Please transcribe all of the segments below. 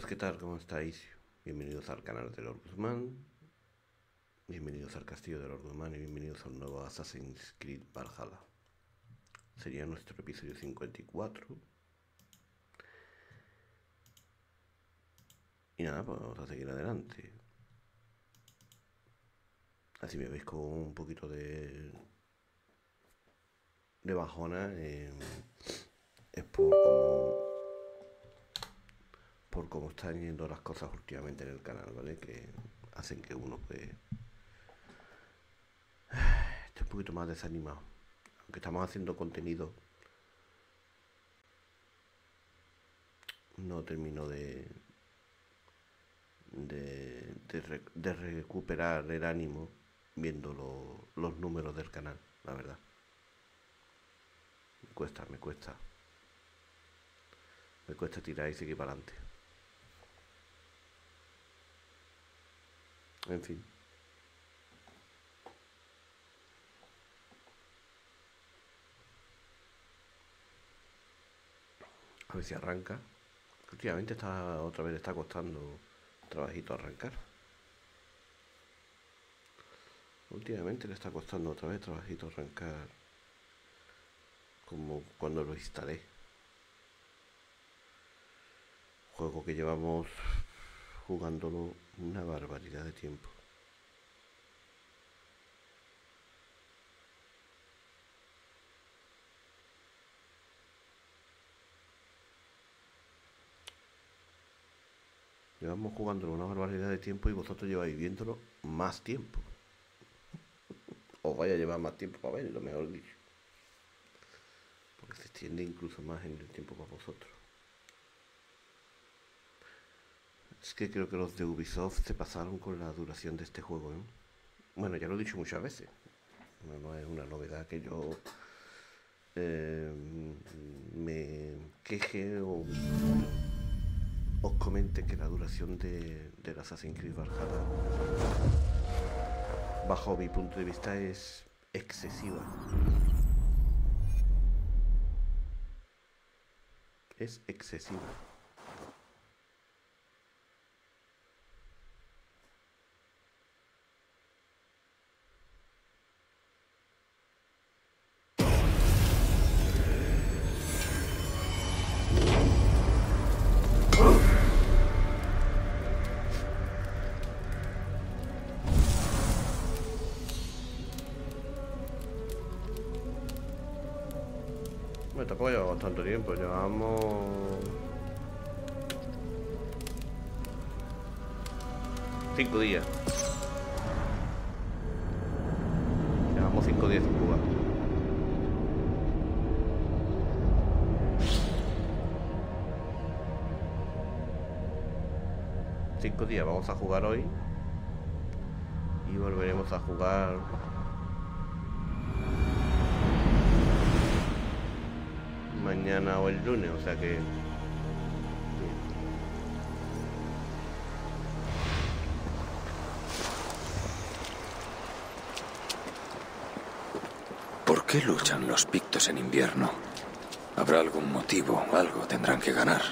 Chicos, ¿qué tal? ¿Cómo estáis? Bienvenidos al canal de Lord Guzmán, bienvenidos al castillo de Lord Guzmán y bienvenidos a un nuevo Assassin's Creed Valhalla. Sería nuestro episodio 54. Y nada, pues vamos a seguir adelante. Así me veis con un poquito de bajona. Es por cómo están yendo las cosas últimamente en el canal, ¿vale? Que hacen que uno pues esté un poquito más desanimado. Aunque estamos haciendo contenido, no termino de recuperar el ánimo viendo los números del canal, la verdad. Me cuesta tirar y seguir para adelante. En fin. A ver si arranca. Últimamente otra vez está costando trabajito arrancar. Últimamente le está costando otra vez trabajito arrancar, como cuando lo instalé. Juego que llevamos jugándolo una barbaridad de tiempo. Llevamos jugándolo una barbaridad de tiempo y vosotros lleváis viéndolo más tiempo. Os vaya a llevar más tiempo para verlo, mejor dicho. Porque se extiende incluso más en el tiempo para vosotros. Es que creo que los de Ubisoft se pasaron con la duración de este juego, ¿eh? Bueno, ya lo he dicho muchas veces. No es una novedad que yo me queje o os comente que la duración del Assassin's Creed Valhalla, bajo mi punto de vista, es excesiva. Es excesiva. Bueno, tampoco llevamos tanto tiempo, llevamos 5 días. Llevamos 5 días sin jugar. Cinco días, vamos a jugar hoy y volveremos a jugar mañana o el lunes, o sea que ¿Por qué luchan los pictos en invierno? Habrá algún motivo, algo tendrán que ganar.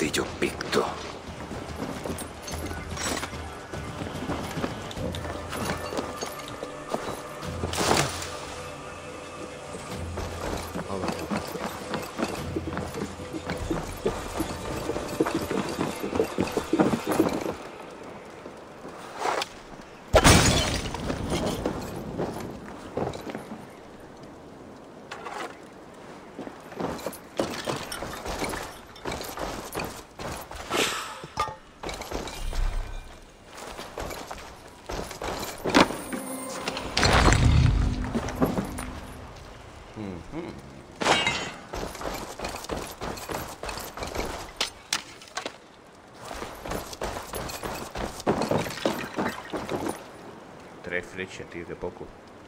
castillo picto. Tres flechas, tío, qué poco.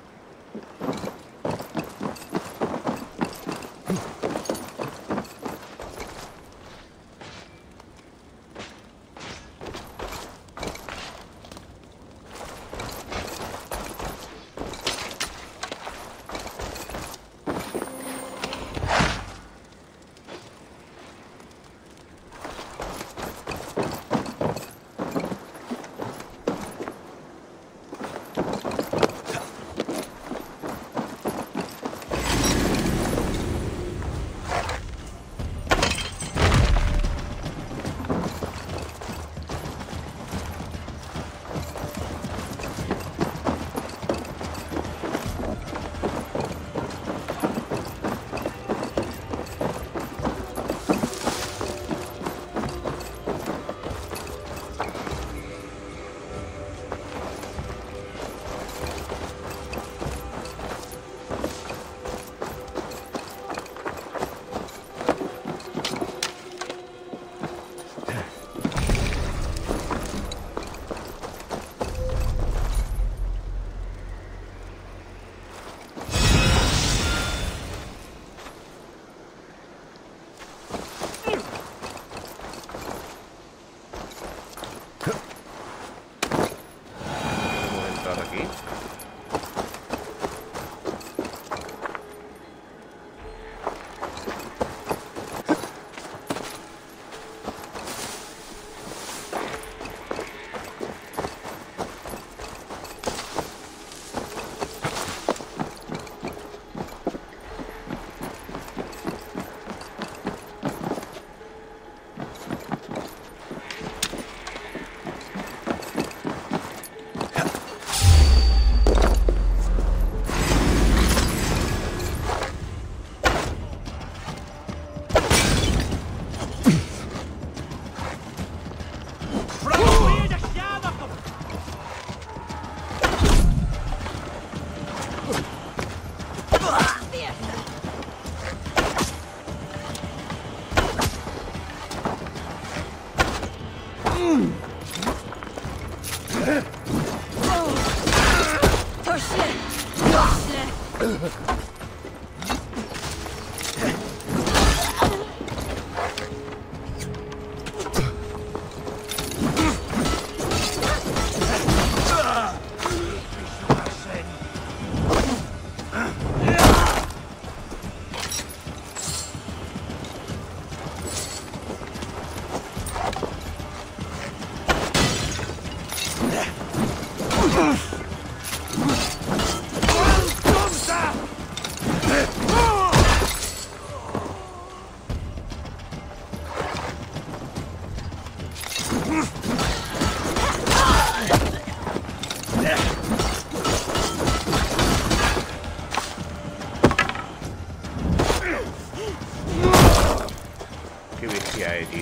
Qué bestia, tío.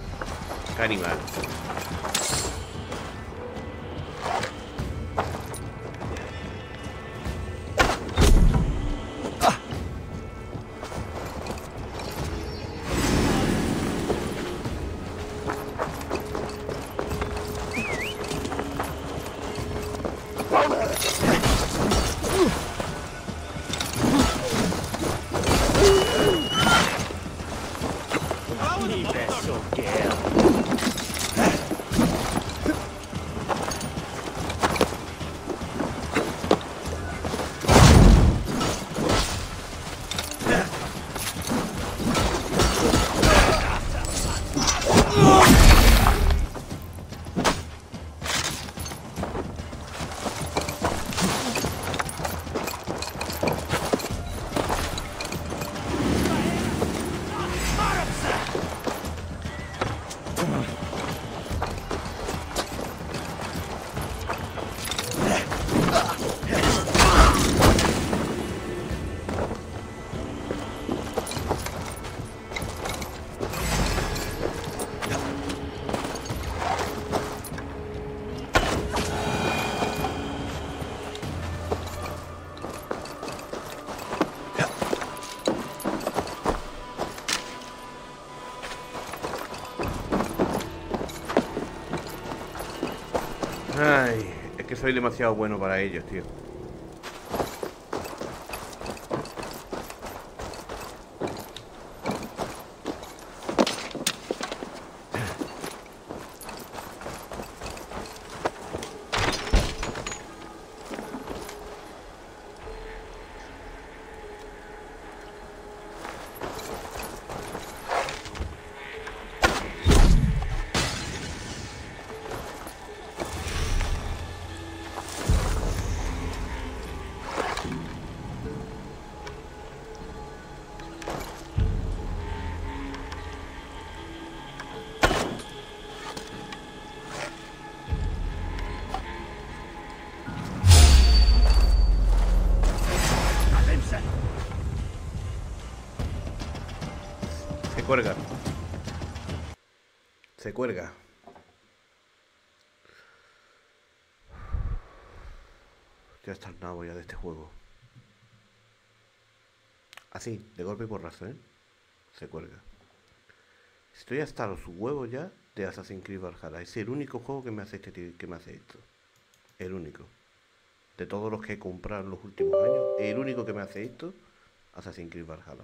Qué animal. soy demasiado bueno para ellos, tío. Cuelga. Se cuelga. Ya está el nabo ya de este juego. Así, de golpe y porrazo, ¿eh? Se cuelga. Estoy hasta los huevos ya de Assassin's Creed Valhalla. Es el único juego que me hace esto. El único. De todos los que he comprado en los últimos años, el único que me hace esto, Assassin's Creed Valhalla.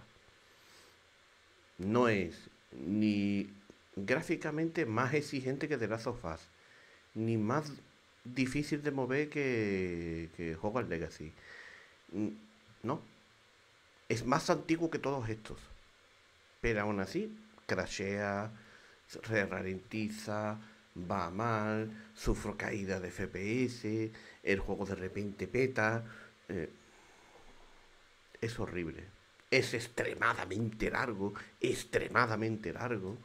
No es ni gráficamente más exigente que The Last of Us, ni más difícil de mover que Hogwarts Legacy. No. Es más antiguo que todos estos. Pero aún así, crashea, se ralentiza, va mal, sufro caída de FPS, el juego de repente peta. Es horrible. Es extremadamente largo, extremadamente largo.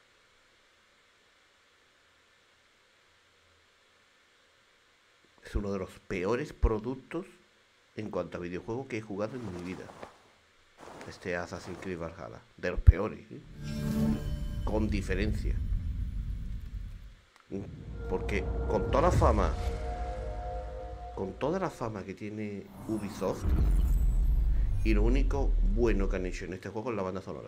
Es uno de los peores productos en cuanto a videojuegos que he jugado en mi vida. Este Assassin's Creed Valhalla. De los peores, ¿eh? Con diferencia. Porque con toda la fama que tiene Ubisoft, y lo único bueno que han hecho en este juego es la banda sonora.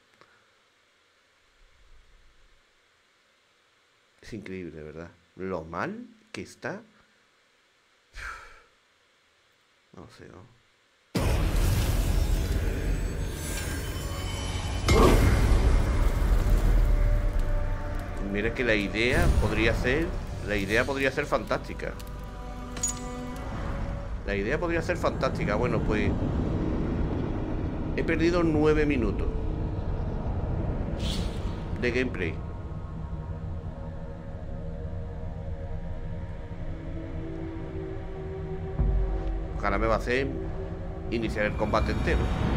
Es increíble, ¿verdad? Lo mal que está. No sé, ¿no? Mira que la idea podría ser fantástica. La idea podría ser fantástica. Bueno, pues he perdido 9 minutos de gameplay. Ahora me va a hacer iniciar el combate entero.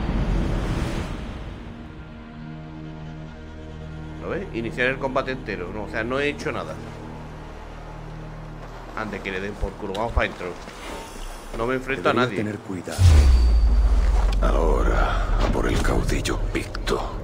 ¿Lo ves? Iniciar el combate entero. No, o sea, no he hecho nada. Antes que le den por culo. Vamos para adentro. No me enfrento a nadie. Tener cuidado. Ahora, a por el caudillo Picto.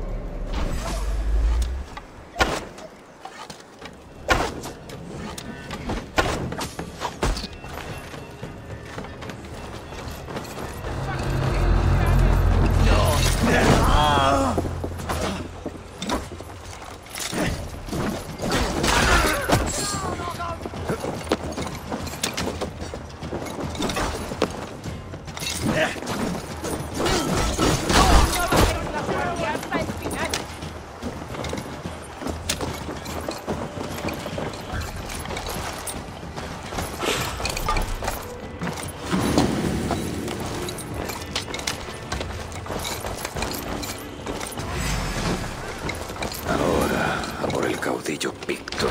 Caudillo Picto.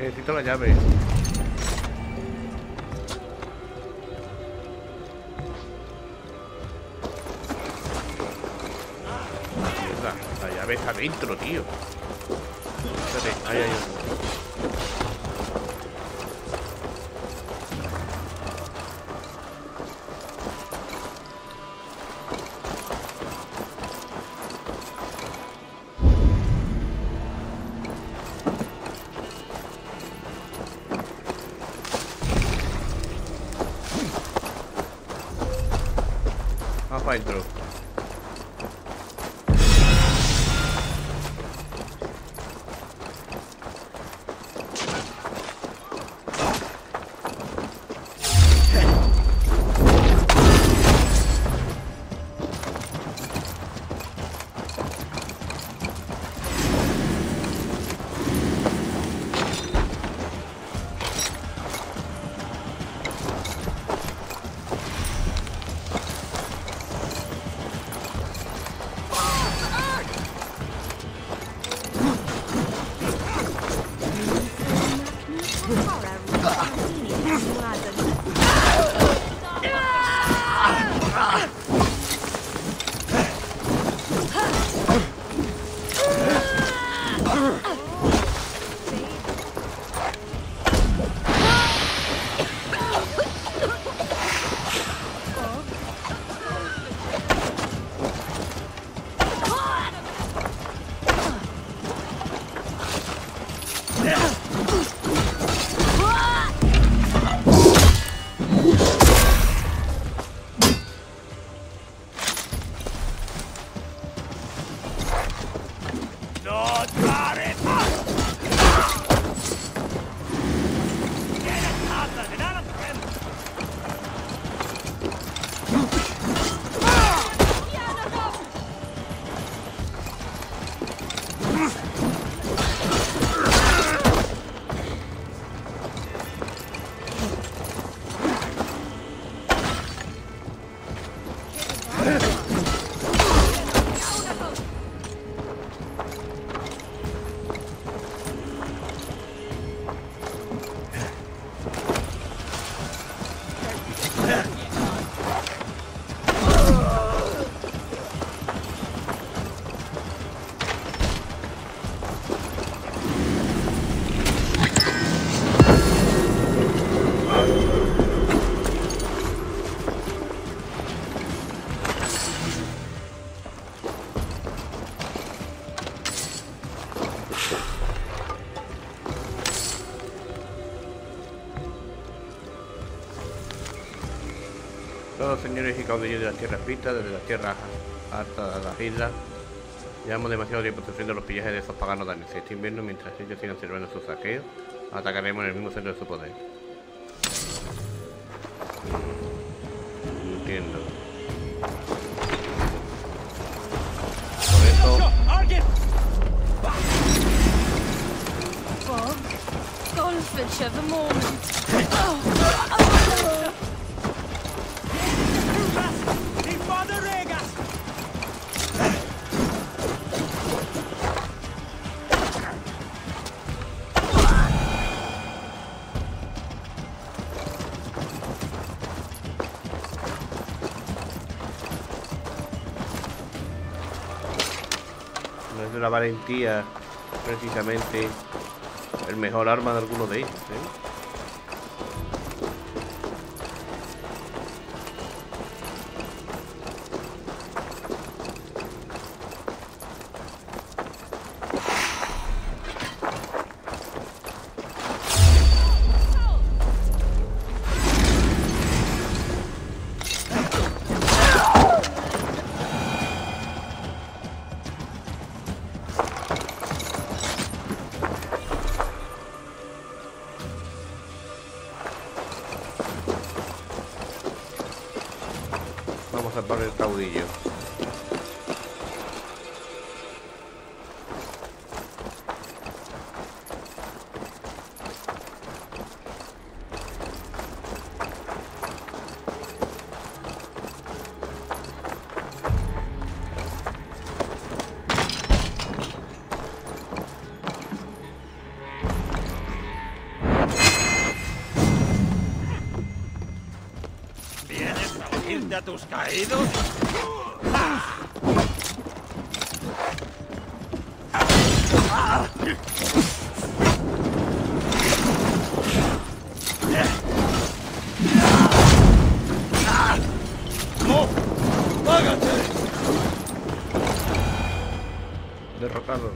Necesito la llave. Mierda, la llave está dentro, tío. Espérate, ahí hay otro. Vamos para adentro. Todos señores y caudillos de las tierras pistas, desde las tierras altas de las islas, llevamos demasiado tiempo sufriendo los pillajes de esos paganos daneses. Este invierno, mientras ellos sigan sirviendo sus saqueos, atacaremos en el mismo centro de su poder. Entiendo. Por eso... Bob, Goldfinch of the moment. No es de la valentía precisamente el mejor arma de alguno de ellos, ¿eh? Vamos a salvar el caudillo. a tus caídos? ¡No! ¡Págate! Derrocarlo.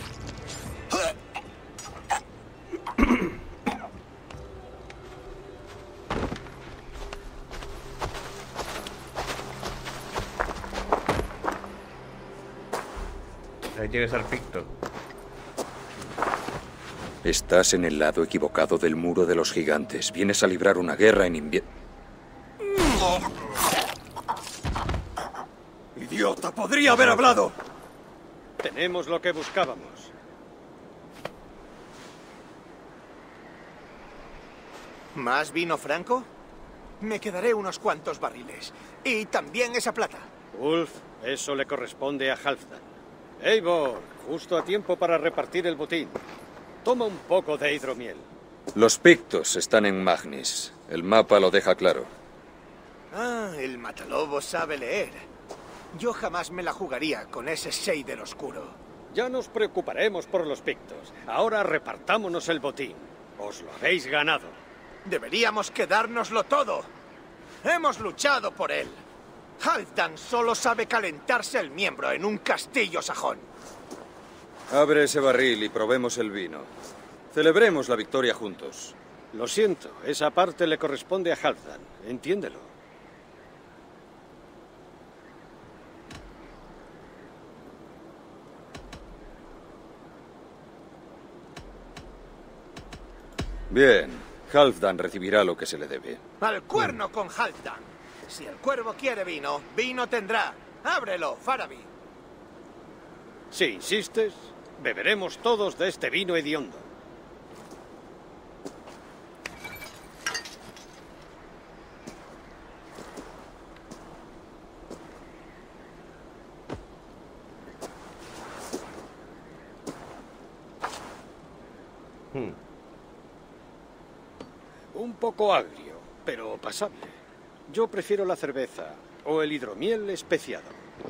Ahí tiene que ser Picto. Estás en el lado equivocado del muro de los gigantes. Vienes a librar una guerra en invierno. ¡Idiota! ¡Podría haber hablado! Tenemos lo que buscábamos. ¿Más vino franco? Me quedaré unos cuantos barriles. Y también esa plata. Ulf, eso le corresponde a Halfdan. Eivor, justo a tiempo para repartir el botín. Toma un poco de hidromiel. Los pictos están en Magnis. El mapa lo deja claro. Ah, el matalobo sabe leer. Yo jamás me la jugaría con ese Seider oscuro. Ya nos preocuparemos por los pictos. Ahora repartámonos el botín. Os lo habéis ganado. Deberíamos quedárnoslo todo. Hemos luchado por él. Halfdan solo sabe calentarse el miembro en un castillo sajón. Abre ese barril y probemos el vino. Celebremos la victoria juntos. Lo siento, esa parte le corresponde a Halfdan. Entiéndelo. Bien, Halfdan recibirá lo que se le debe. ¡Al cuerno con Halfdan! Si el cuervo quiere vino, vino tendrá. ¡Ábrelo, Farabi! Si insistes, beberemos todos de este vino hediondo. Un poco agrio, pero pasable. Yo prefiero la cerveza o el hidromiel especiado.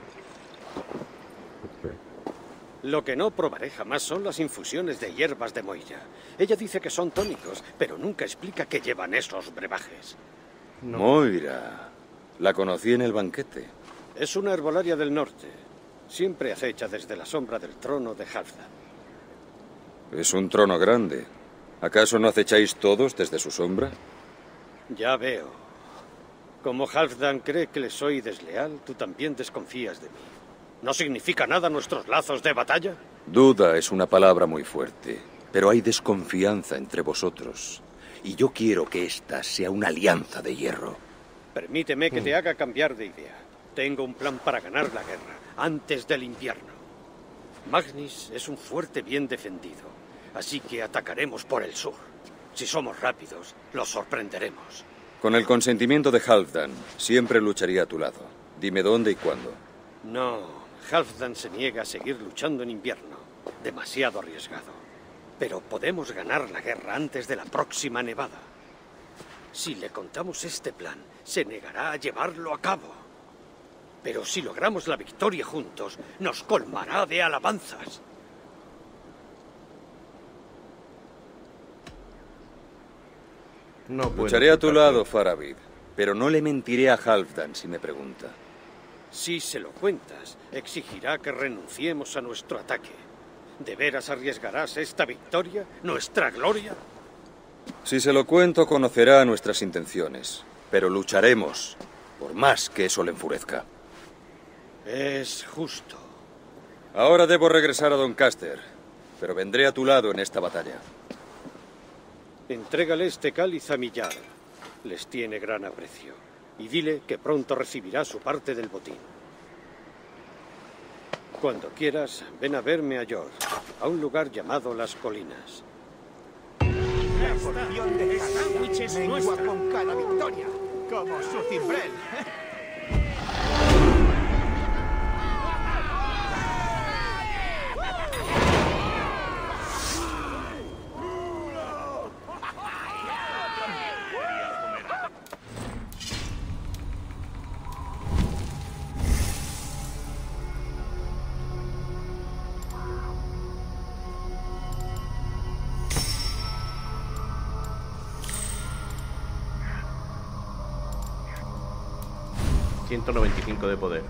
Lo que no probaré jamás son las infusiones de hierbas de Moira. Ella dice que son tónicos, pero nunca explica qué llevan esos brebajes. No. Moira. La conocí en el banquete. Es una herbolaria del norte. Siempre acecha desde la sombra del trono de Halfdan. Es un trono grande. ¿Acaso no acecháis todos desde su sombra? Ya veo. Como Halfdan cree que le soy desleal, tú también desconfías de mí. ¿No significa nada nuestros lazos de batalla? Duda es una palabra muy fuerte, pero hay desconfianza entre vosotros. Y yo quiero que esta sea una alianza de hierro. Permíteme que te haga cambiar de idea. Tengo un plan para ganar la guerra, antes del invierno. Magnis es un fuerte bien defendido, así que atacaremos por el sur. Si somos rápidos, los sorprenderemos. Con el consentimiento de Halfdan, siempre lucharía a tu lado. Dime dónde y cuándo. No, Halfdan se niega a seguir luchando en invierno. Demasiado arriesgado. Pero podemos ganar la guerra antes de la próxima nevada. Si le contamos este plan, se negará a llevarlo a cabo. Pero si logramos la victoria juntos, nos colmará de alabanzas. No puedo Lucharé a tu ocultarte. lado, Faravid, pero no le mentiré a Halfdan si me pregunta. Si se lo cuentas, exigirá que renunciemos a nuestro ataque. ¿De veras arriesgarás esta victoria, nuestra gloria? Si se lo cuento, conocerá nuestras intenciones, pero lucharemos, por más que eso le enfurezca. Es justo. Ahora debo regresar a Doncaster, pero vendré a tu lado en esta batalla. Entrégale este cáliz a Millar. Les tiene gran aprecio. Y dile que pronto recibirá su parte del botín. Cuando quieras, ven a verme a York, a un lugar llamado Las Colinas. La porción de sándwiches mengua con cada victoria, como su cimbrel. 195 de poder.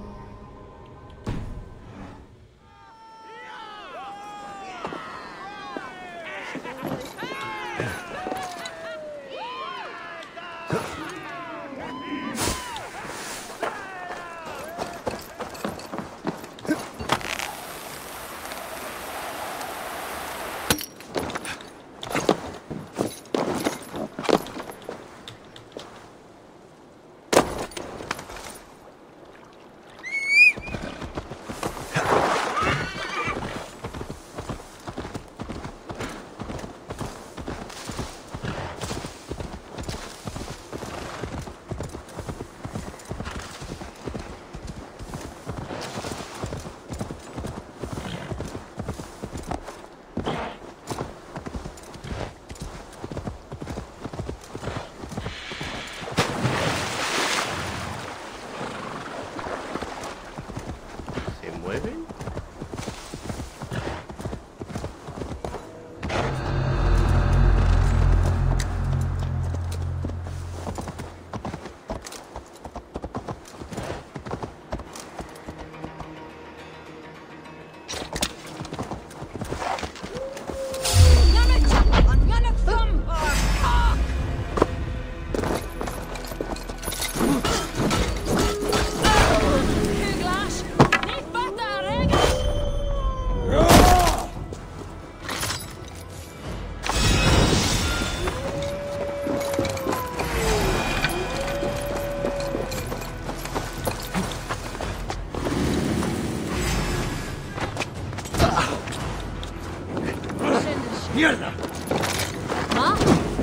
¡Mierda! ¿Ah?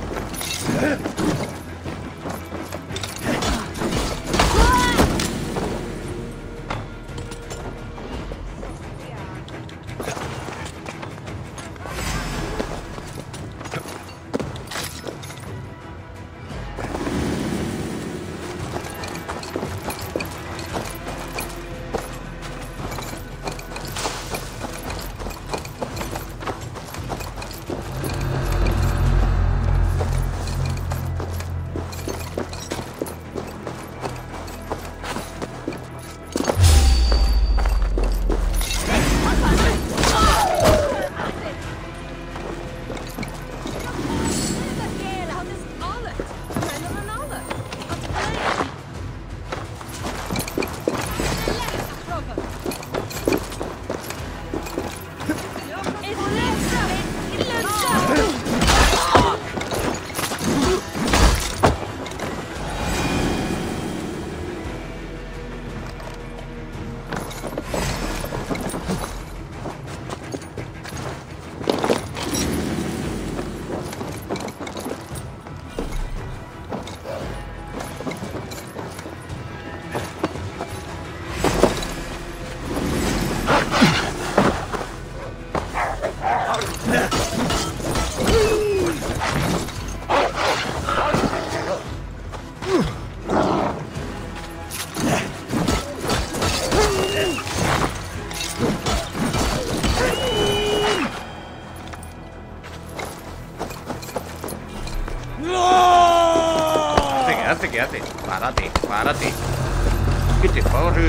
¿Qué hace? Párate, párate. ¿Qué te pasa?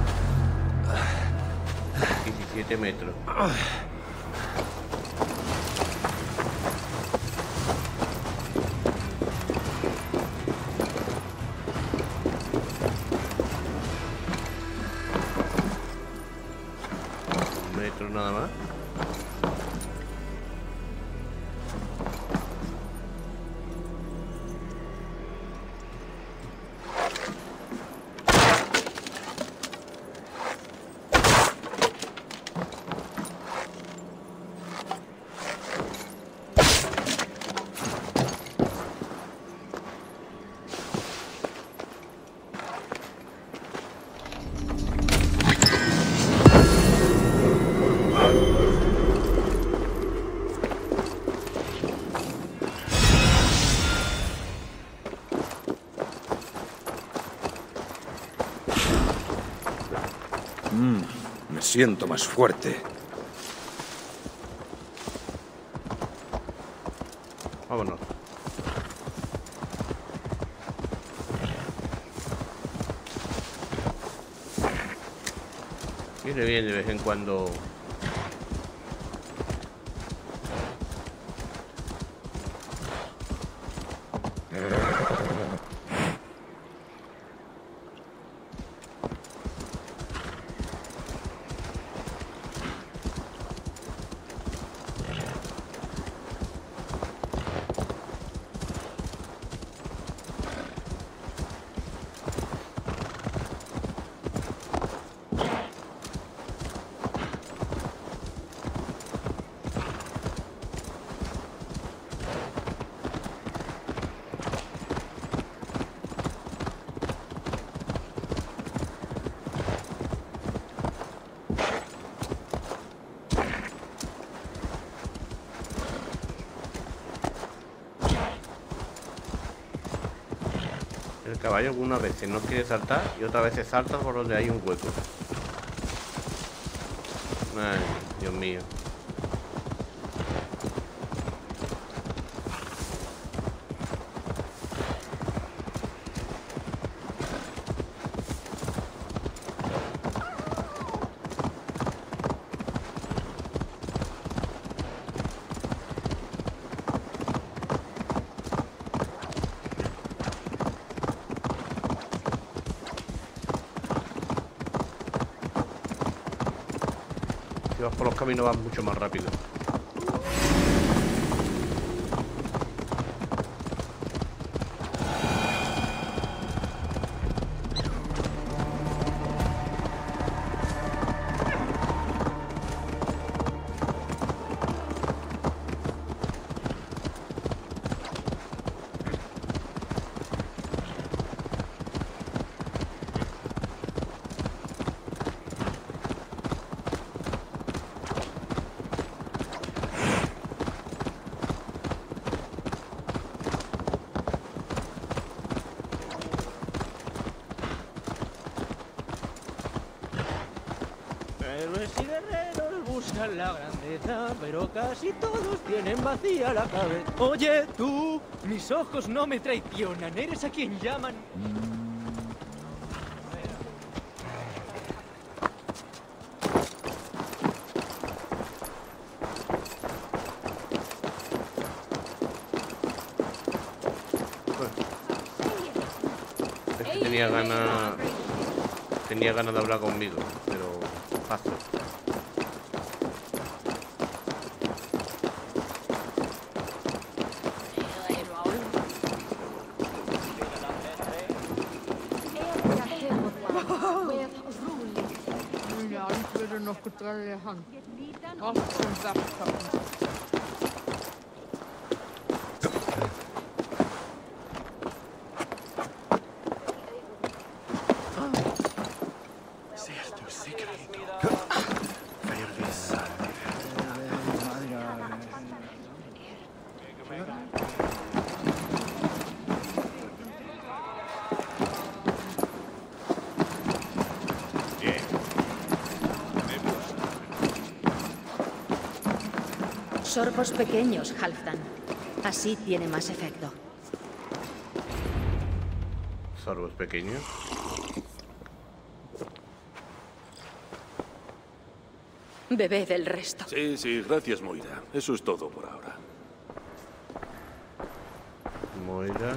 17 metros. Un metro nada más. Me siento más fuerte. Vámonos. Viene bien de vez en cuando. El caballo algunas veces no quiere saltar y otras veces salta por donde hay un hueco. Ay, Dios mío. Si vas por los caminos vas mucho más rápido. Héroes y guerreros buscan la grandeza, pero casi todos tienen vacía la cabeza. Oye, tú, mis ojos no me traicionan, eres a quien llaman. Es que tenía ganas de hablar conmigo, pero paso. Nog getrollen hand. Als een zacht. Sorbos pequeños, Halfdan. Así tiene más efecto. Sorbos pequeños. Bebed el resto. Sí, gracias, Moira. Eso es todo por ahora. Moira.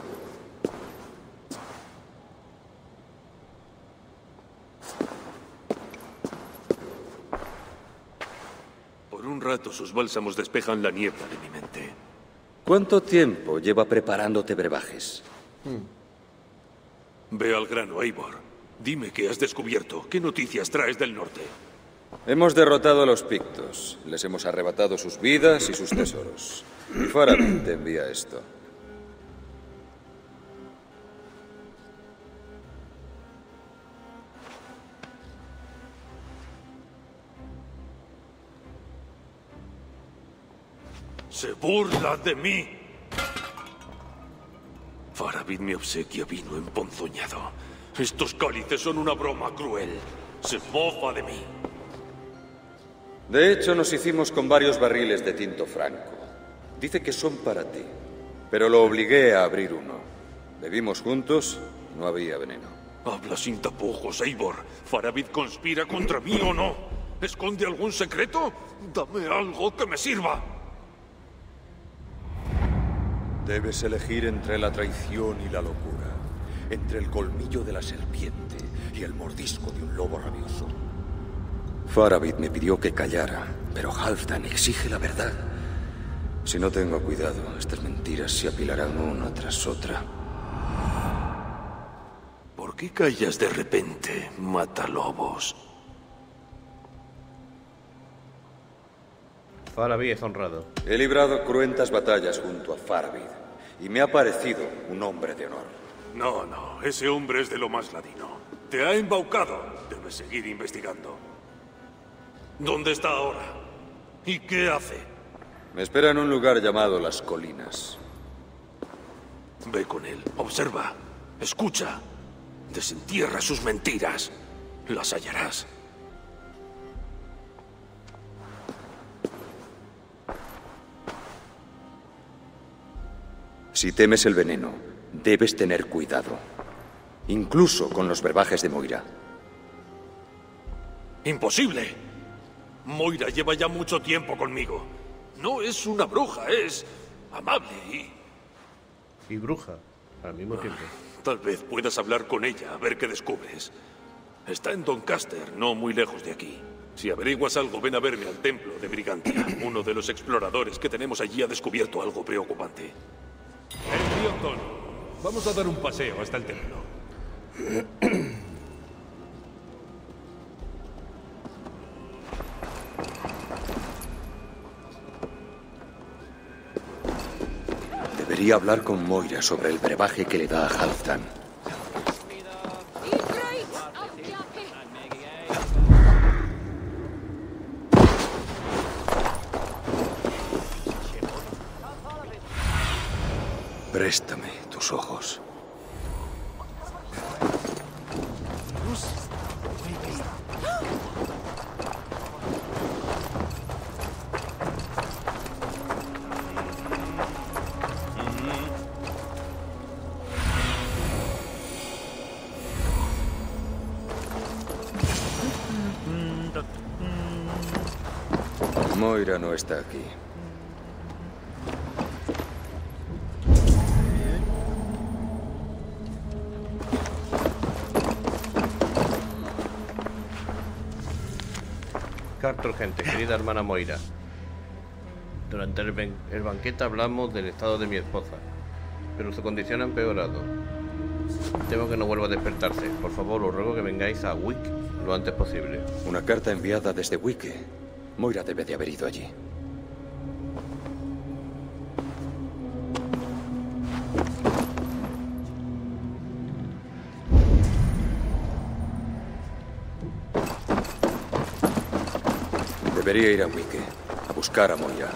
Por un rato sus bálsamos despejan la niebla de mi mente. ¿Cuánto tiempo lleva preparándote brebajes? Ve al grano, Eivor. Dime qué has descubierto. ¿Qué noticias traes del norte? Hemos derrotado a los pictos. Les hemos arrebatado sus vidas y sus tesoros. Y Faramir te envía esto. ¡Se burla de mí! Faramir me obsequia vino emponzoñado. Estos cálices son una broma cruel. Se mofa de mí. De hecho, nos hicimos con varios barriles de tinto franco. Dice que son para ti, pero lo obligué a abrir uno. Bebimos juntos y no había veneno. Habla sin tapujos, Eivor. ¿Faramir conspira contra mí o no? ¿Esconde algún secreto? Dame algo que me sirva. Debes elegir entre la traición y la locura, entre el colmillo de la serpiente y el mordisco de un lobo rabioso. Faramir me pidió que callara, pero Halfdan exige la verdad. Si no tengo cuidado, estas mentiras se apilarán una tras otra. ¿Por qué callas de repente, matalobos? Faramir es honrado. He librado cruentas batallas junto a Faramir y me ha parecido un hombre de honor. No, ese hombre es de lo más ladino. Te ha embaucado. Debes seguir investigando. ¿Dónde está ahora? ¿Y qué hace? Me espera en un lugar llamado Las Colinas. Ve con él, observa, escucha. Desentierra sus mentiras. Las hallarás. Si temes el veneno, debes tener cuidado. Incluso con los brebajes de Moira. ¡Imposible! Moira lleva ya mucho tiempo conmigo. No es una bruja, es amable y bruja al mismo tiempo. Tal vez puedas hablar con ella, a ver qué descubres. Está en Doncaster, no muy lejos de aquí. Si averiguas algo, ven a verme al templo de Brigantia. Uno de los exploradores que tenemos allí ha descubierto algo preocupante. El tío Tono. Vamos a dar un paseo hasta el templo. Debería hablar con Moira sobre el brebaje que le da a Halfdan. Préstame tus ojos. Moira no está aquí. Carta urgente, querida hermana Moira. Durante el banquete hablamos del estado de mi esposa, pero su condición ha empeorado. Temo que no vuelva a despertarse. Por favor, os ruego que vengáis a Wick lo antes posible. Una carta enviada desde Wick. Moira debe de haber ido allí. Debería ir a Wick, a buscar a Moira.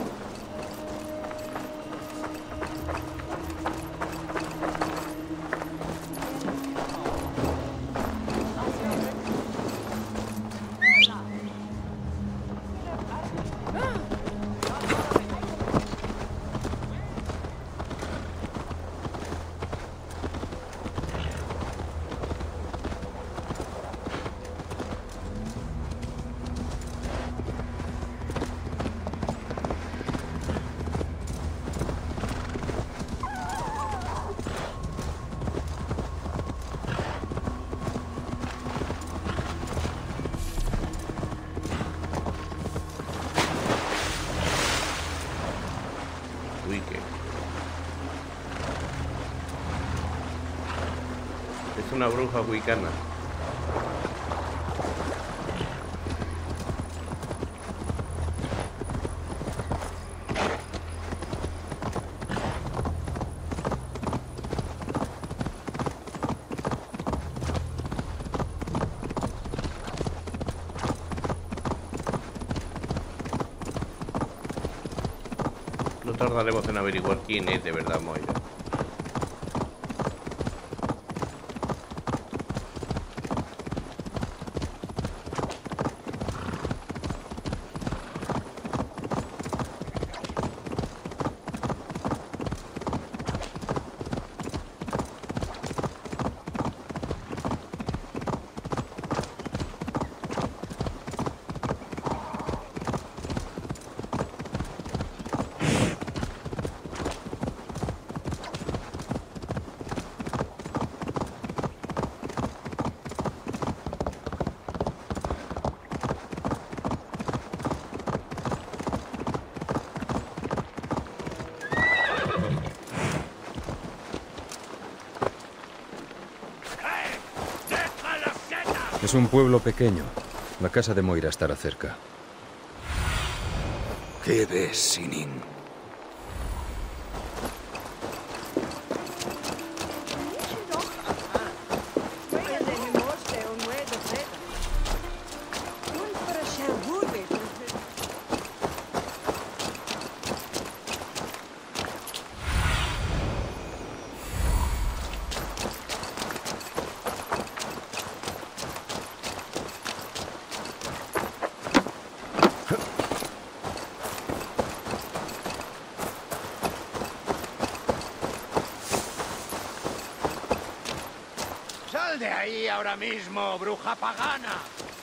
Es una bruja wicana. No tardaremos en averiguar quién es de verdad Moira. Es un pueblo pequeño. La casa de Moira estará cerca. ¿Qué ves, Sinin? ¡Sal de ahí ahora mismo, bruja pagana!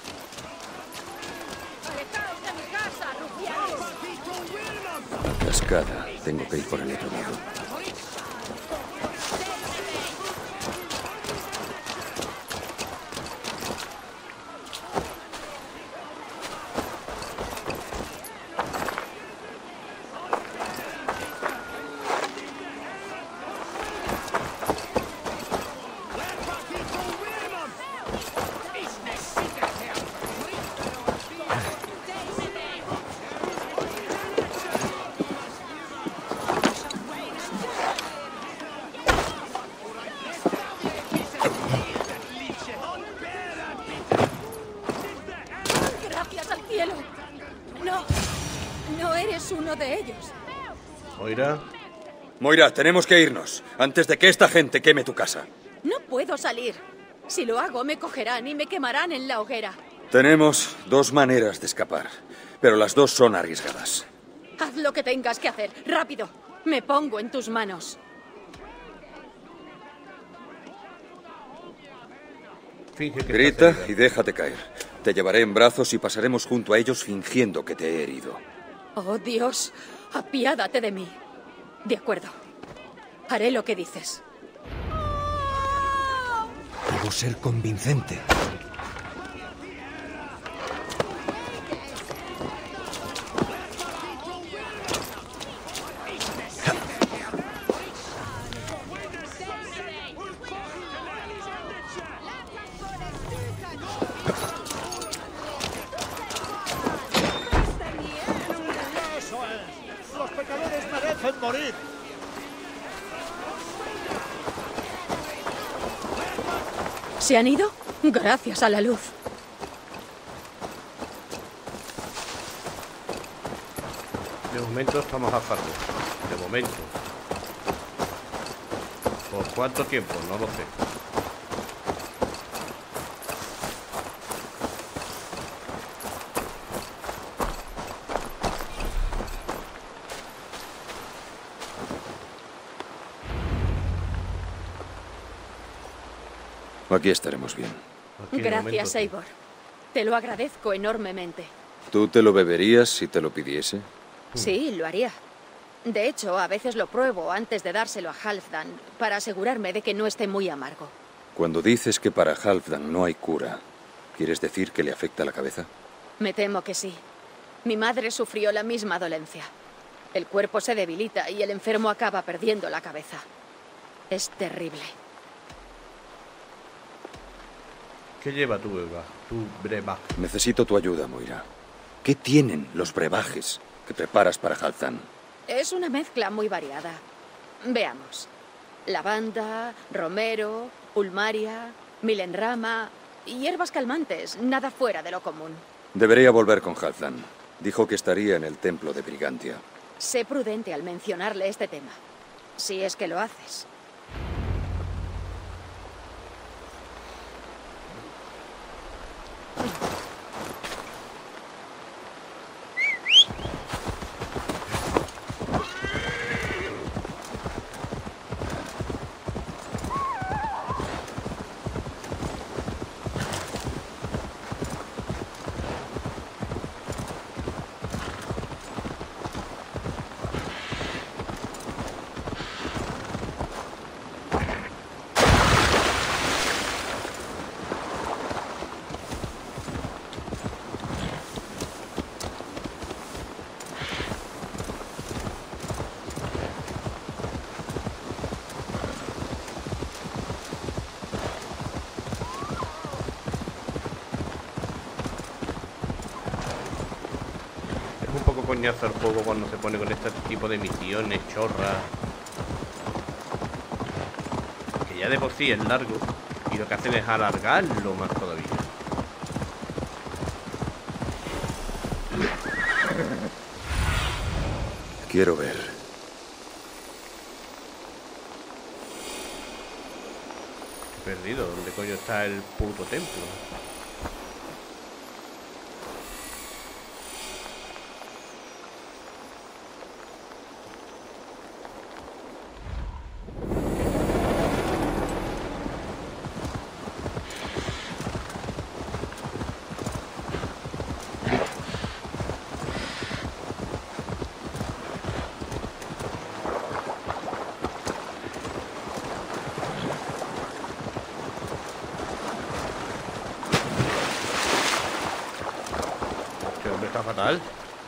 ¡Alejaos de mi casa, rufianes! Cascada. Tengo que ir por el otro lado. ¡Gracias al cielo! No, no eres uno de ellos. Moira. Moira, tenemos que irnos, antes de que esta gente queme tu casa. No puedo salir. Si lo hago, me cogerán y me quemarán en la hoguera. Tenemos dos maneras de escapar, pero las dos son arriesgadas. Haz lo que tengas que hacer. ¡Rápido! Me pongo en tus manos. Finge que Grita estás herida. y déjate caer. Te llevaré en brazos y pasaremos junto a ellos fingiendo que te he herido. Oh, Dios, apiádate de mí. De acuerdo. Haré lo que dices. Debo ser convincente. ¡Los pecadores merecen morir! ¿Se han ido? Gracias a la luz. De momento estamos a salvo. De momento. ¿Por cuánto tiempo? No lo sé. Aquí estaremos bien. Aquí de momento, Gracias, sí. Eivor. Te lo agradezco enormemente. ¿Tú te lo beberías si te lo pidiese? Sí, lo haría. De hecho, a veces lo pruebo antes de dárselo a Halfdan, para asegurarme de que no esté muy amargo. Cuando dices que para Halfdan no hay cura, ¿quieres decir que le afecta la cabeza? Me temo que sí. Mi madre sufrió la misma dolencia. El cuerpo se debilita y el enfermo acaba perdiendo la cabeza. Es terrible. ¿Qué lleva tu breva? Necesito tu ayuda, Moira. ¿Qué tienen los brebajes que preparas para Halfdan? Es una mezcla muy variada. Veamos. Lavanda, romero, ulmaria, milenrama y hierbas calmantes, nada fuera de lo común. Debería volver con Halfdan. Dijo que estaría en el templo de Brigantia. Sé prudente al mencionarle este tema. Si es que lo haces. coñazo el juego cuando se pone con este tipo de misiones, chorras. Que ya de por sí es largo y lo que hacen es alargarlo más todavía. Quiero ver. He perdido. ¿Dónde coño está el puto templo? Está fatal.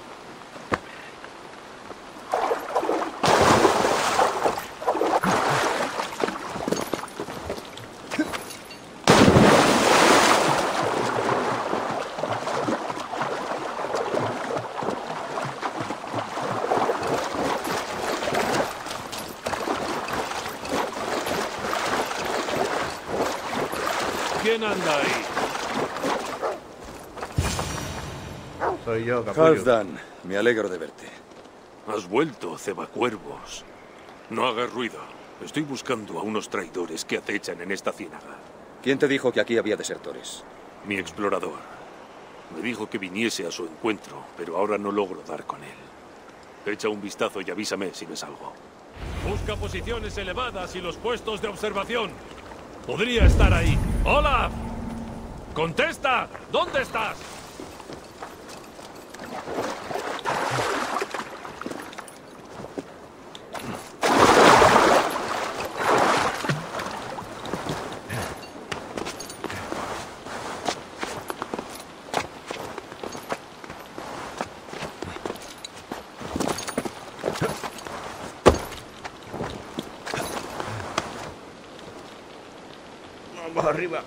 ¿Quién anda ahí? Soy yo, capullo. Halfdan, me alegro de verte. Has vuelto, cebacuervos. No hagas ruido. Estoy buscando a unos traidores que acechan en esta ciénaga. ¿Quién te dijo que aquí había desertores? Mi explorador. Me dijo que viniese a su encuentro, pero ahora no logro dar con él. Echa un vistazo y avísame si ves algo. Busca posiciones elevadas y los puestos de observación. Podría estar ahí. ¡Olaf! ¡Contesta! ¿Dónde estás? Vamos arriba.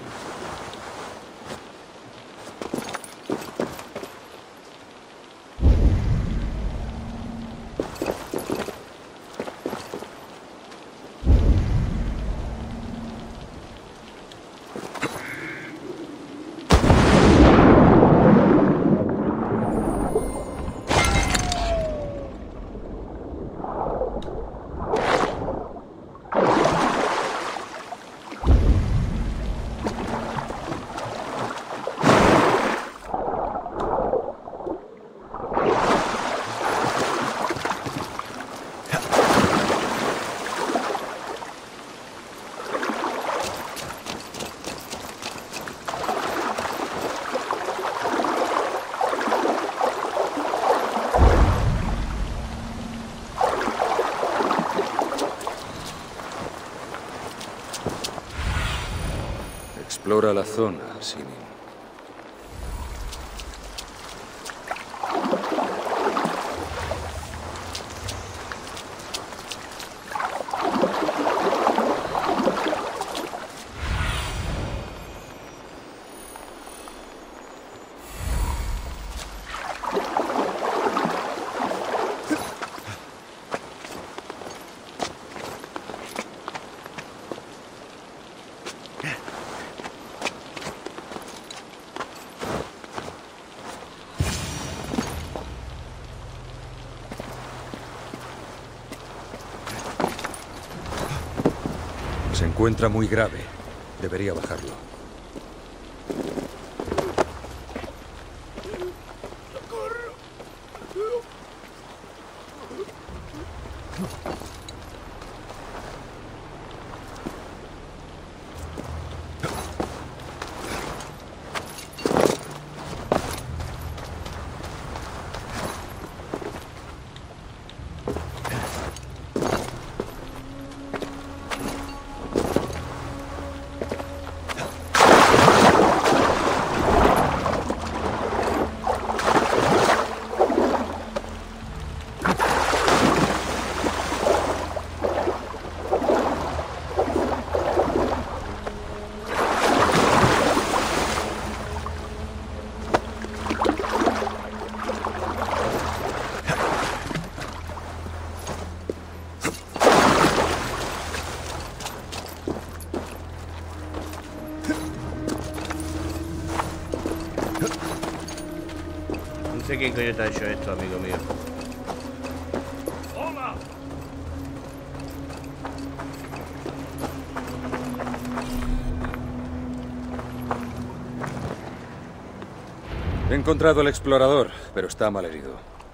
Explora la zona, Sinin. Se encuentra muy grave. Debería bajarlo. sé quién coño te ha hecho esto, amigo mío. ¡Hola! He encontrado al explorador, pero está malherido.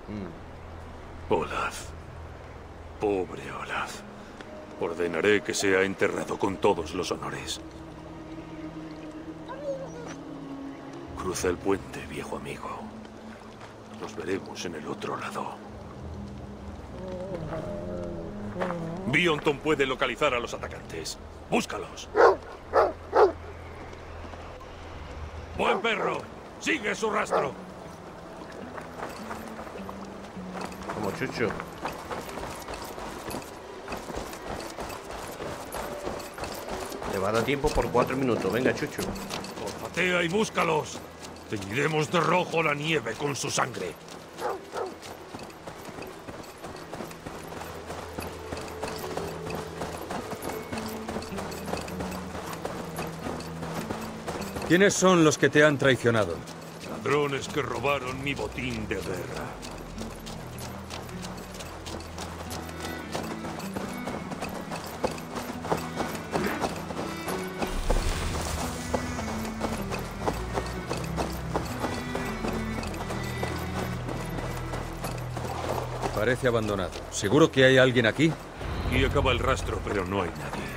Olaf. Pobre Olaf. Ordenaré que sea enterrado con todos los honores. Cruza el puente, viejo amigo. Nos veremos en el otro lado. Bionton puede localizar a los atacantes. ¡Búscalos! ¡Buen perro! ¡Sigue su rastro! Como Chucho. Te va a dar tiempo por 4 minutos. Venga, Chucho. Olfatea y búscalos. Teñiremos de rojo la nieve con su sangre. ¿Quiénes son los que te han traicionado? Ladrones que robaron mi botín de guerra. Parece abandonado. ¿Seguro que hay alguien aquí? Aquí acaba el rastro, pero no hay nadie.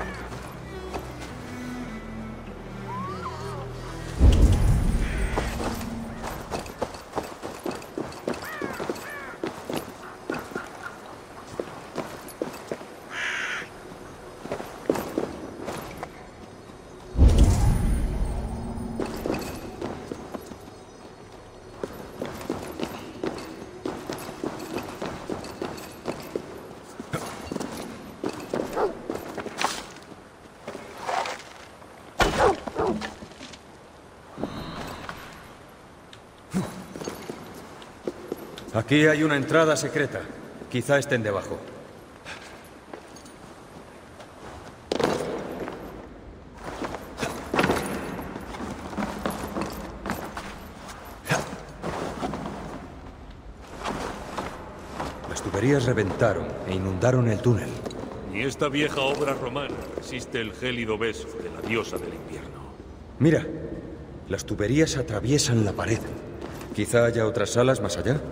Aquí hay una entrada secreta. Quizá estén debajo. Las tuberías reventaron e inundaron el túnel. Ni esta vieja obra romana resiste el gélido beso de la diosa del invierno. Mira, las tuberías atraviesan la pared. Quizá haya otras salas más allá.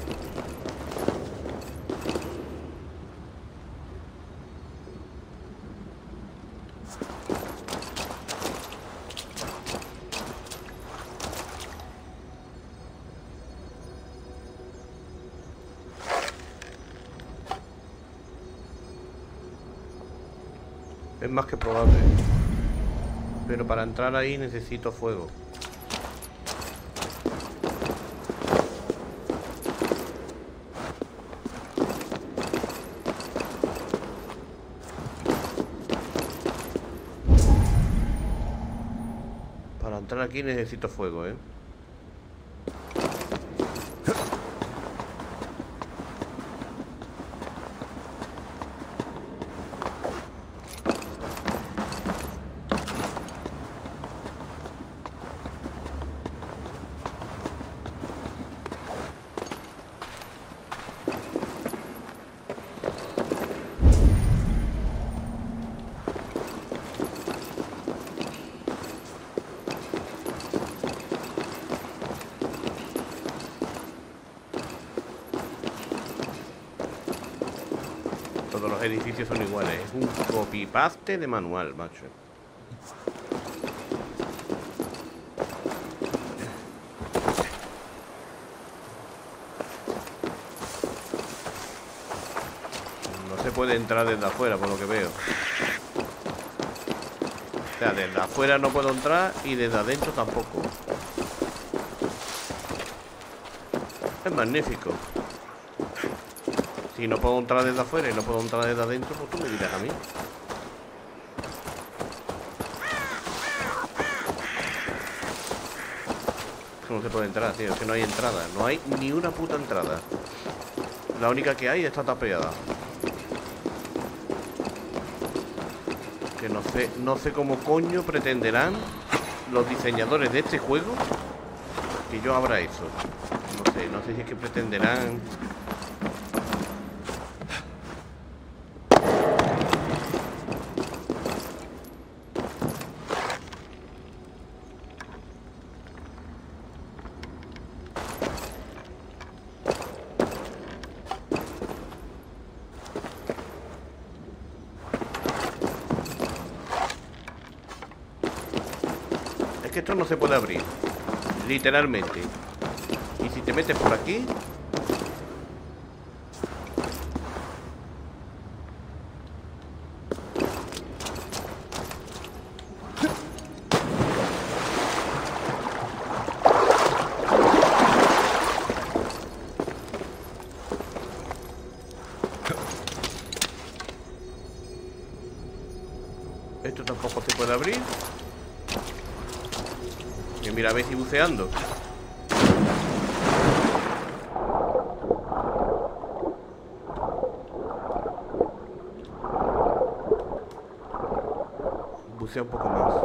Es más que probable. Pero para entrar ahí necesito fuego. Para entrar aquí necesito fuego, ¿eh? Todos los edificios son iguales. Es un copy-paste de manual, macho. No se puede entrar desde afuera, por lo que veo. O sea, desde afuera no puedo entrar y desde adentro tampoco. Es magnífico. Si no puedo entrar desde afuera y no puedo entrar desde adentro, pues tú me dirás a mí. No se puede entrar, tío. Es que no hay entrada. No hay ni una puta entrada. La única que hay está tapeada. Que no sé cómo coño pretenderán los diseñadores de este juego que yo abra eso. No sé si es que pretenderán... Es que esto no se puede abrir, literalmente. Y si te metes por aquí... Esto tampoco se puede abrir. Que mira, ves y buceando. Bucea un poco más.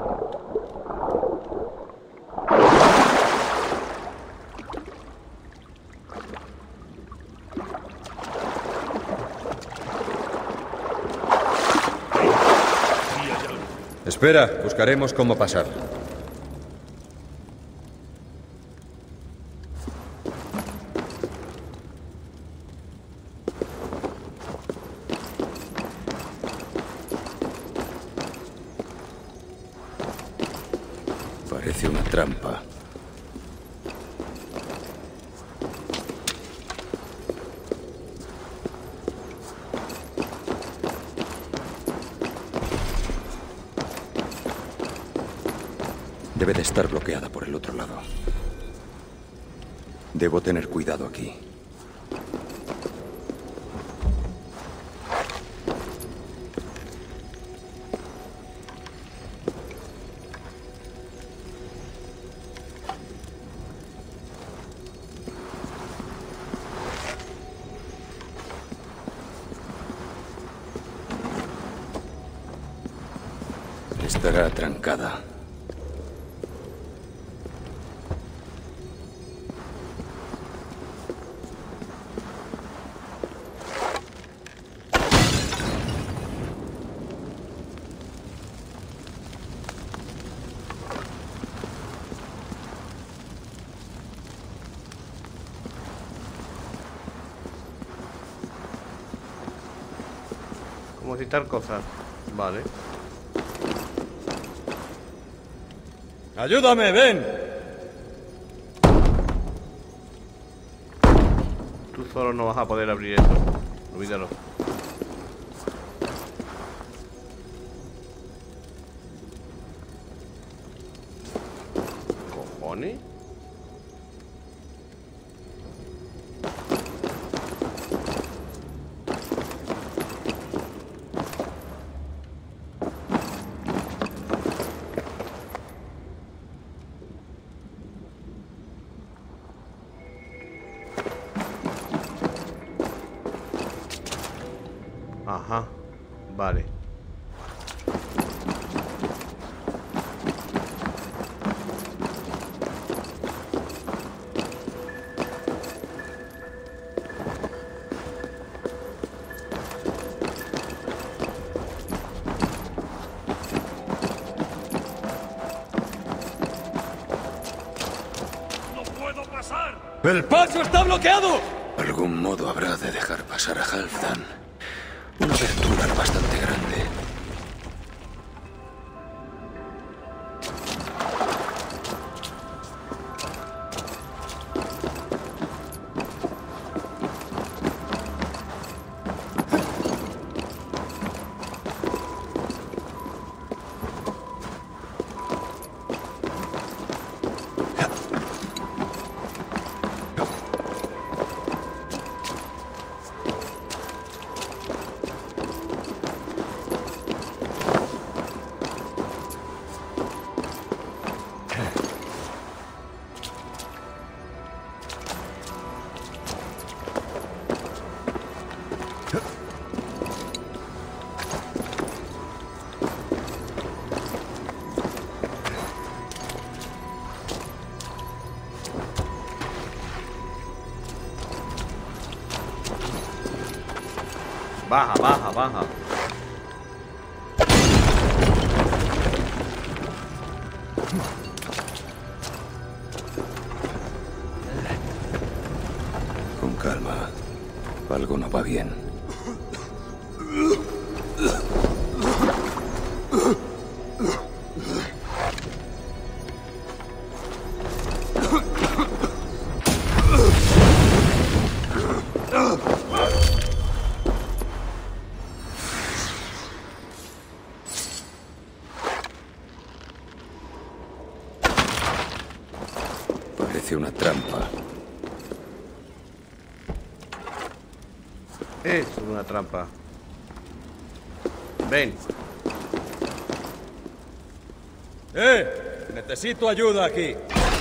Espera, buscaremos cómo pasar. Parece una trampa. Debe de estar bloqueada por el otro lado. Debo tener cuidado aquí. Estará trancada. Como citar cosas. Vale. ¡Ayúdame, ven! Tú solo no vas a poder abrir eso. Olvídalo. ¿Cojones? Ajá, vale. ¡No puedo pasar! ¡El paso está bloqueado! Algún modo habrá de dejar pasar a Halfdan. Una abertura lo bastante grande. Baja, baja, baja. Con calma. Algo no va bien. Parece una trampa. Es una trampa. Ven. Necesito ayuda aquí.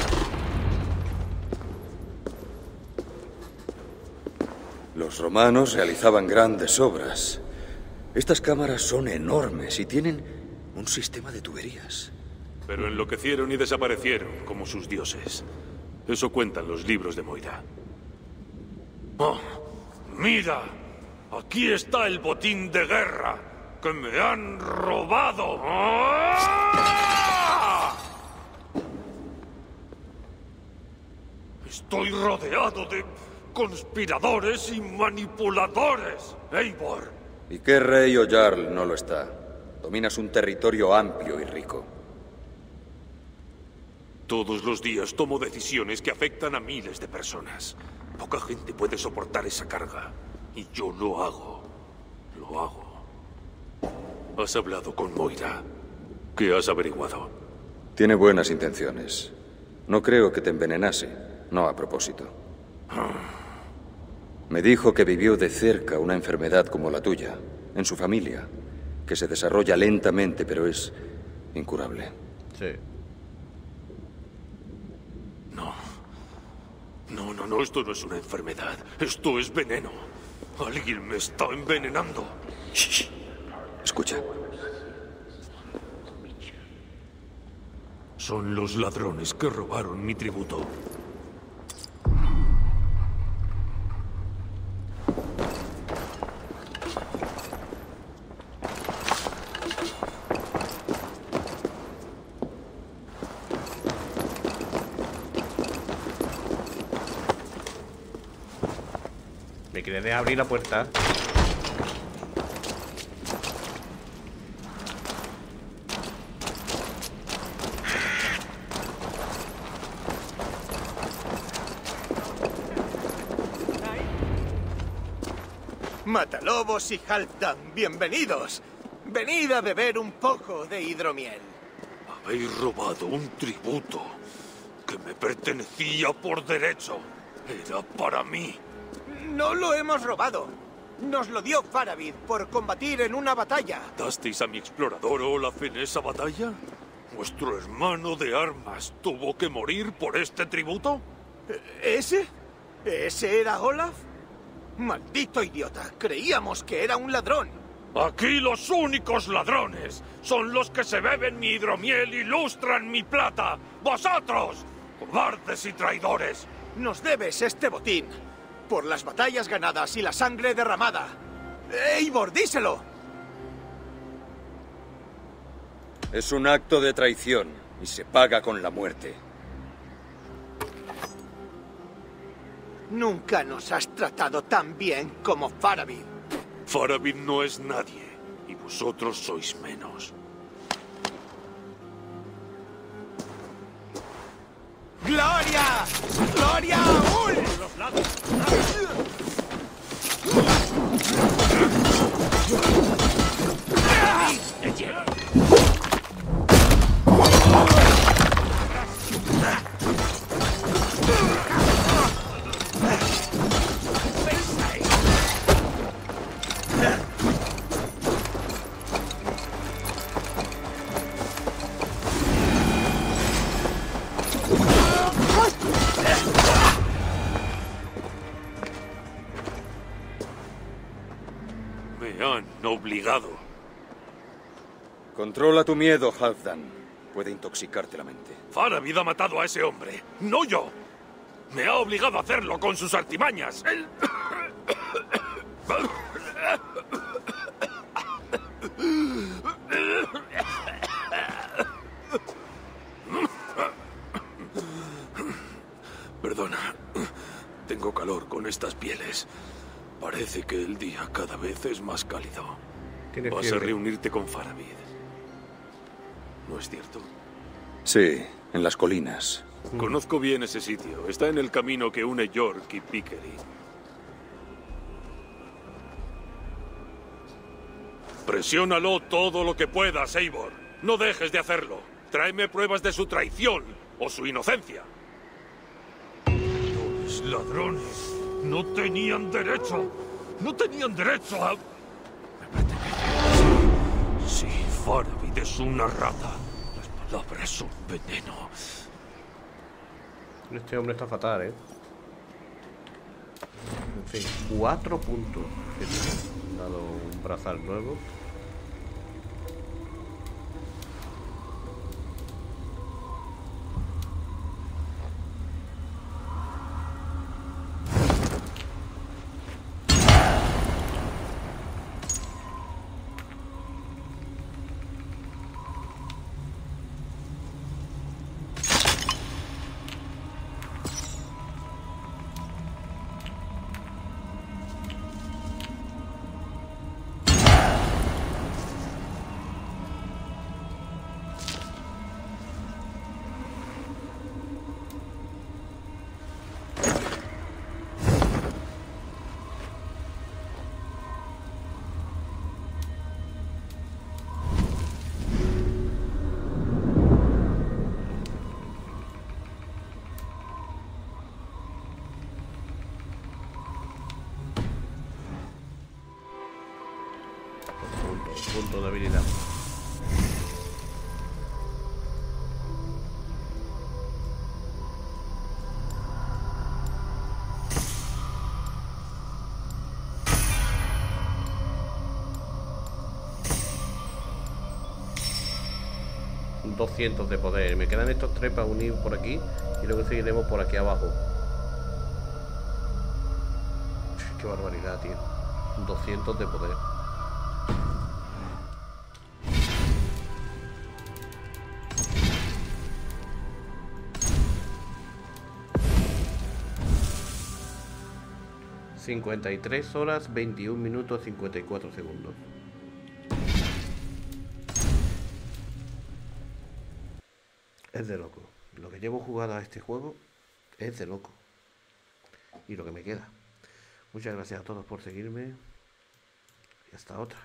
Los romanos realizaban grandes obras. Estas cámaras son enormes y tienen un sistema de tuberías. Pero enloquecieron y desaparecieron, como sus dioses. Eso cuentan los libros de Moira. ¡Oh! ¡Mira! Aquí está el botín de guerra que me han robado. ¡Ah! Estoy rodeado de conspiradores y manipuladores, Eivor. ¿Y qué rey o jarl no lo está? Dominas un territorio amplio y rico. Todos los días tomo decisiones que afectan a miles de personas. Poca gente puede soportar esa carga. Y yo lo hago. Lo hago. ¿Has hablado con Moira? ¿Qué has averiguado? Tiene buenas intenciones. No creo que te envenenase. No a propósito. Me dijo que vivió de cerca una enfermedad como la tuya, en su familia, que se desarrolla lentamente, pero es incurable. Sí. No, esto no es una enfermedad. Esto es veneno. Alguien me está envenenando. Shh. Escucha. Son los ladrones que robaron mi tributo. ¿Me quieres abrir la puerta? Matalobos y Halfdan, bienvenidos. Venid a beber un poco de hidromiel. Habéis robado un tributo que me pertenecía por derecho. Era para mí. No lo hemos robado. Nos lo dio Faramir por combatir en una batalla. ¿Dasteis a mi explorador Olaf en esa batalla? ¿Vuestro hermano de armas tuvo que morir por este tributo? ¿Ese? ¿Ese era Olaf? Maldito idiota. Creíamos que era un ladrón. Aquí los únicos ladrones son los que se beben mi hidromiel y lustran mi plata. ¡Vosotros! ¡Cobardes y traidores! Nos debes este botín. Por las batallas ganadas y la sangre derramada. ¡Eivor, díselo! Es un acto de traición y se paga con la muerte. Nunca nos has tratado tan bien como Faramir. Faramir no es nadie, y vosotros sois menos. ¡Gloria! ¡Gloria aún! ¡Los lados! Me han obligado. Controla tu miedo, Halfdan. Puede intoxicarte la mente. Faramir ha matado a ese hombre, no yo. Me ha obligado a hacerlo con sus artimañas. Él... Tengo calor con estas pieles. Parece que el día cada vez es más cálido. Vas a reunirte con Faramir. ¿No es cierto? Sí, en las colinas. Conozco bien ese sitio. Está en el camino que une York y Pickering. Presiónalo todo lo que puedas, Eivor. No dejes de hacerlo. Tráeme pruebas de su traición o su inocencia. Los ladrones no tenían derecho. No tenían derecho a... Me pertenece. Sí, Faramir es una rata. Las palabras son veneno. Este hombre está fatal, ¿eh? En fin, 4 puntos. He dado un brazal nuevo. Punto de habilidad. $200 de poder. Me quedan estos 3 para unir por aquí y luego seguiremos por aquí abajo. Qué barbaridad, tío. 200 de poder. ...53 horas, 21 minutos, 54 segundos. Es de loco. Lo que llevo jugado a este juego es de loco. Y lo que me queda. Muchas gracias a todos por seguirme. Y hasta otra.